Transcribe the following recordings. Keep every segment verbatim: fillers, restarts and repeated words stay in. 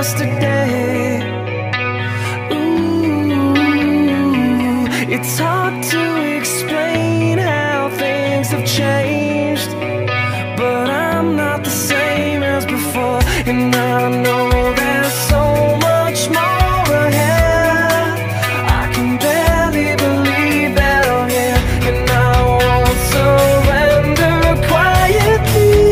yesterday. Ooh, it's hard to explain how things have changed, but I'm not the same as before, and I know there's so much more ahead. I can barely believe that I'm here, and I won't surrender quietly.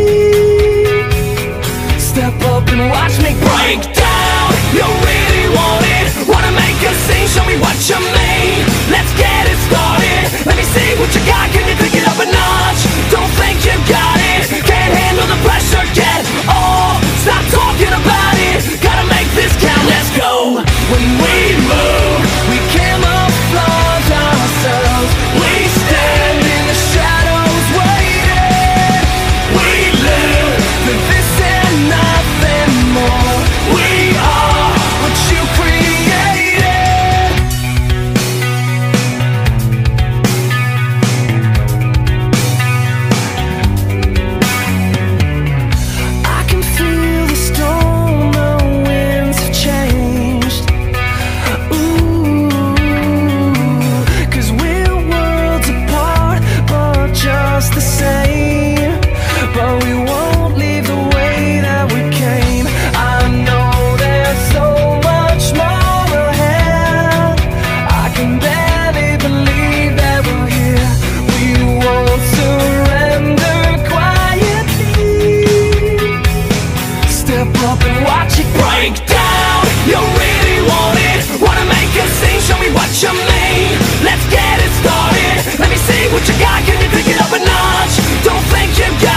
Step up and watch me break down. You really want it, wanna make a scene, show me what you mean. Let's get it started, let me see what you got. Can you pick it up a notch? Don't think you got it, can't handle the pressure yet. Oh, stop talking about it, gotta make this count. Let's go. When we move, we camouflage ourselves. We stand in the shadows waiting. We live for this and nothing more. We are what you created. I can feel the storm, the winds have changed. Ooh, 'cause we're worlds apart, but just the same. But we won't leave the way that we came. I know there's so much more ahead. I can barely believe that we're here. We won't surrender quietly. Step up and watch it break down. You really want it, wanna make a scene, show me what you mean. Let's get it started, let me see what you got. Can you pick it up a notch? Don't think you got